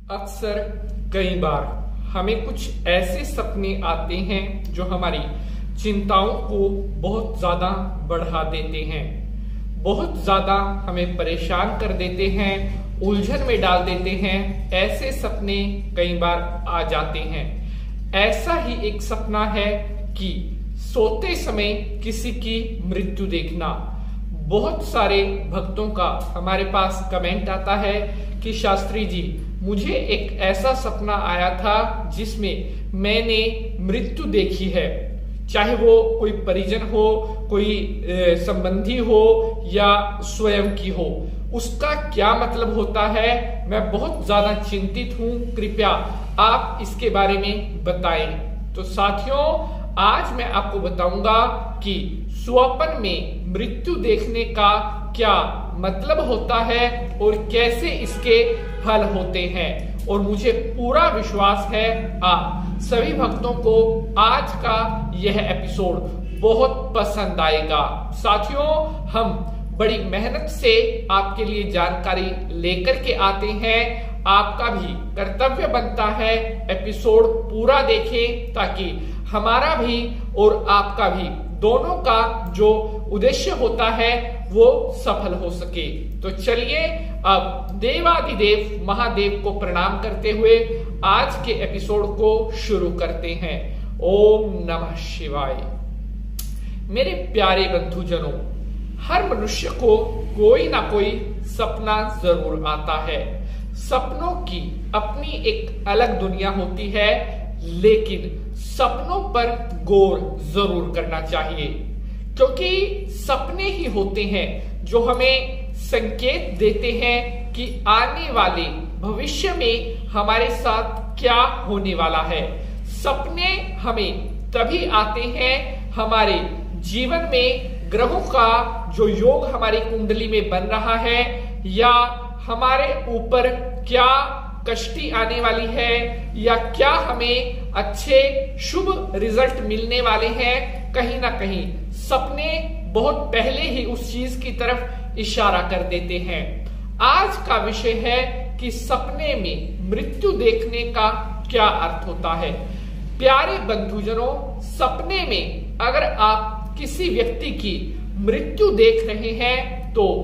अक्सर कई बार हमें कुछ ऐसे सपने आते हैं जो हमारी चिंताओं को बहुत ज्यादा बढ़ा देते हैं, बहुत ज्यादा हमें परेशान कर देते हैं, उलझन में डाल देते हैं। ऐसे सपने कई बार आ जाते हैं। ऐसा ही एक सपना है कि सोते समय किसी की मृत्यु देखना। बहुत सारे भक्तों का हमारे पास कमेंट आता है कि शास्त्री जी, मुझे एक ऐसा सपना आया था जिसमें मैंने मृत्यु देखी है, चाहे वो कोई परिजन हो, कोई संबंधी हो या स्वयं की हो। उसका क्या मतलब होता है? मैं बहुत ज्यादा चिंतित हूं, कृपया आप इसके बारे में बताएं। तो साथियों, आज मैं आपको बताऊंगा कि स्वप्न में मृत्यु देखने का क्या मतलब होता है और कैसे इसके फल होते हैं। और मुझे पूरा विश्वास है आप सभी भक्तों को आज का यह एपिसोड बहुत पसंद आएगा। साथियों, हम बड़ी मेहनत से आपके लिए जानकारी लेकर के आते हैं। आपका भी कर्तव्य बनता है एपिसोड पूरा देखें, ताकि हमारा भी और आपका भी दोनों का जो उद्देश्य होता है वो सफल हो सके। तो चलिए अब देवादिदेव महादेव को प्रणाम करते हुए आज के एपिसोड को शुरू करते हैं। ओम नमः शिवाय। मेरे प्यारे बंधुजनों, हर मनुष्य को कोई ना कोई सपना जरूर आता है। सपनों की अपनी एक अलग दुनिया होती है, लेकिन सपनों पर गौर जरूर करना चाहिए, क्योंकि सपने ही होते हैं जो हमें संकेत देते हैं कि आने वाले भविष्य में हमारे साथ क्या होने वाला है। सपने हमें तभी आते हैं हमारे जीवन में ग्रहों का जो योग हमारी कुंडली में बन रहा है, या हमारे ऊपर क्या कष्टि आने वाली है, या क्या हमें अच्छे शुभ रिजल्ट मिलने वाले हैं। कहीं ना कहीं सपने बहुत पहले ही उस चीज की तरफ इशारा कर देते हैं। आज का विषय है कि सपने में मृत्यु देखने का क्या अर्थ होता है। प्यारे बंधुजनों, सपने में अगर आप किसी व्यक्ति की मृत्यु देख रहे हैं तो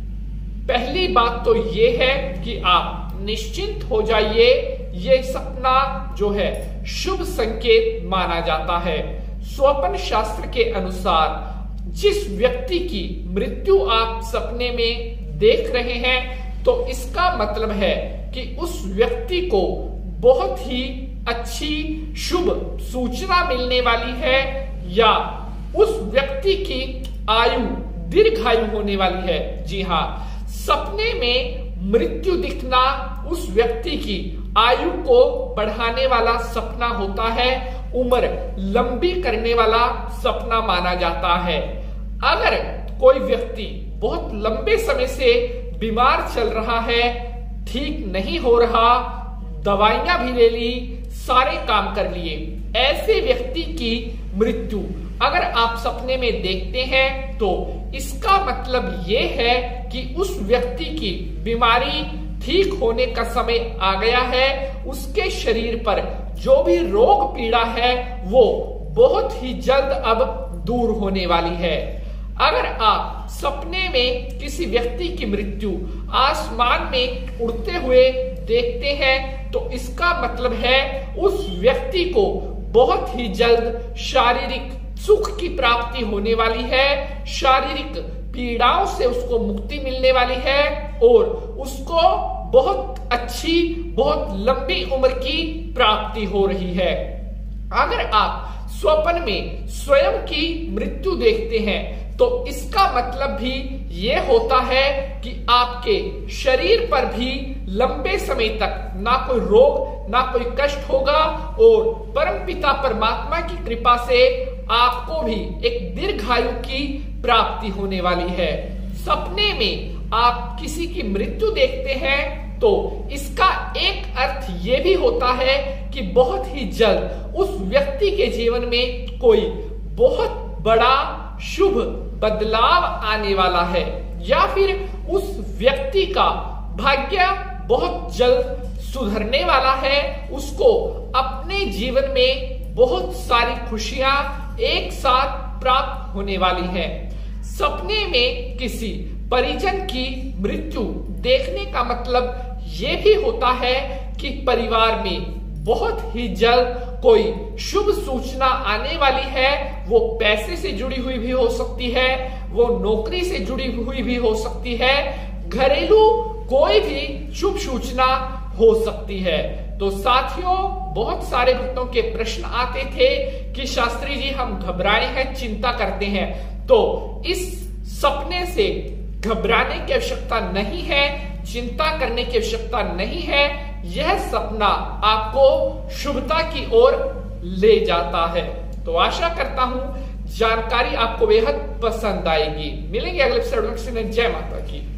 पहली बात तो ये है कि आप निश्चिंत हो जाइए। ये सपना जो है शुभ संकेत माना जाता है। स्वप्न शास्त्र के अनुसार जिस व्यक्ति की मृत्यु आप सपने में देख रहे हैं, तो इसका मतलब है कि उस व्यक्ति को बहुत ही अच्छी शुभ सूचना मिलने वाली है, या उस व्यक्ति की आयु दीर्घायु होने वाली है। जी हाँ, सपने में मृत्यु दिखना उस व्यक्ति की आयु को बढ़ाने वाला सपना होता है, उम्र लंबी करने वाला सपना माना जाता है। अगर कोई व्यक्ति बहुत लंबे समय से बीमार चल रहा है, ठीक नहीं हो रहा, दवाइयां भी ले ली, सारे काम कर लिए, ऐसे व्यक्ति की मृत्यु अगर आप सपने में देखते हैं तो इसका मतलब ये है कि उस व्यक्ति की बीमारी ठीक होने का समय आ गया है। उसके शरीर पर जो भी रोग पीड़ा है वो बहुत ही जल्द अब दूर होने वाली है। अगर आप सपने में किसी व्यक्ति की मृत्यु आसमान में उड़ते हुए देखते हैं तो इसका मतलब है उस व्यक्ति को बहुत ही जल्द शारीरिक सुख की प्राप्ति होने वाली है, शारीरिक पीड़ाओं से उसको मुक्ति मिलने वाली है और उसको बहुत अच्छी, बहुत लंबी उम्र की प्राप्ति हो रही है। अगर आप स्वप्न में स्वयं की मृत्यु देखते हैं तो इसका मतलब भी ये होता है कि आपके शरीर पर भी लंबे समय तक ना कोई रोग ना कोई कष्ट होगा, और परमपिता परमात्मा की कृपा से आपको भी एक दीर्घायु की प्राप्ति होने वाली है। सपने में आप किसी की मृत्यु देखते हैं तो इसका एक अर्थ ये भी होता है कि बहुत ही जल्द उस व्यक्ति के जीवन में कोई बहुत बड़ा शुभ बदलाव आने वाला है, या फिर उस व्यक्ति का भाग्य बहुत जल्द सुधरने वाला है उसको अपने जीवन में बहुत सारी खुशियां एक साथ प्राप्त होने वाली है। सपने में किसी परिजन की मृत्यु देखने का मतलब ये भी होता है कि परिवार में बहुत ही जल्द कोई शुभ सूचना आने वाली है। वो पैसे से जुड़ी हुई भी हो सकती है, वो नौकरी से जुड़ी हुई भी हो सकती है, घरेलू कोई भी शुभ सूचना हो सकती है। तो साथियों, बहुत सारे भक्तों के प्रश्न आते थे कि शास्त्री जी हम घबराए हैं, चिंता करते हैं। तो इस सपने से घबराने की आवश्यकता नहीं है, चिंता करने की आवश्यकता नहीं है। यह सपना आपको शुभता की ओर ले जाता है। तो आशा करता हूं जानकारी आपको बेहद पसंद आएगी। मिलेंगे अगले एपिसोड में। जय माता की।